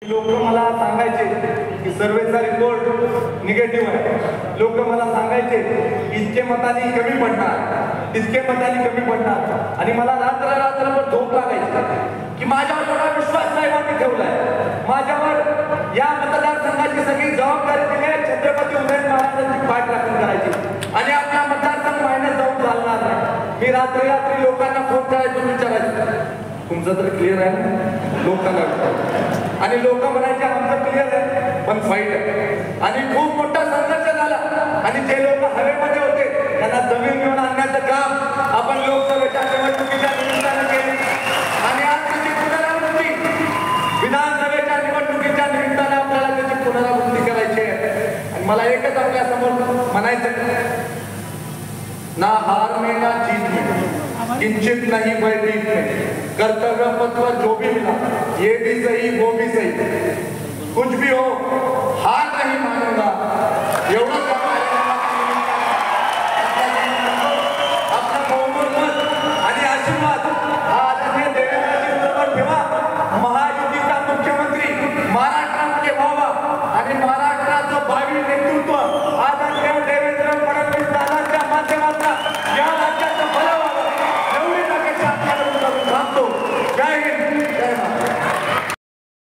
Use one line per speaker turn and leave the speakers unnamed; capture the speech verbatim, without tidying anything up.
लोक मला सांगायचे की सर्वेचा रिपोर्ट निगेटिव्ह आहे. लोक मला सांगायचे इतके मतांनी कमी पडणार, तितके मतांनी कमी पडणार, आणि मला रात्र रात्रभर झोप लागायची की माझ्यावर एवढा विश्वास साहेबांनी ठेवलाय. माझ्यावर या मतदारसंघाची सगळी जबाबदारी दिली आहे. छत्रपती उदयन महाराजांची पाठ राखून करायची आणि आपला मतदारसंघ मायनस जाऊन चालणार नाही. मी रात्री रात्री लोकांना फोन करायचो, विचारायचो तुमचं तर क्लिअर आहे ना, लोकांना, आणि लोक म्हणायचे आमचं क्लिअर आहे पण फाईट आहे. आणि खूप मोठा संघर्ष झाला आणि जे लोक हवेमध्ये होते त्यांना जमीन घेऊन आणण्याचं काम आपण लोकसभेच्या निवडणुकीच्या निमित्तानं केले. आणि आज त्याची पुनरावृत्ती, विधानसभेच्या निवडणुकीच्या निमित्तानं आपल्याला त्याची पुनरावृत्ती करायची आहे. आणि मला एकच आपल्या समोर म्हणायचं, ना हार में ना जीत में किंचित नहीं भय जीत में, कर्तव्य पथ पर जो भी मिला ये भी सही वो भी सही,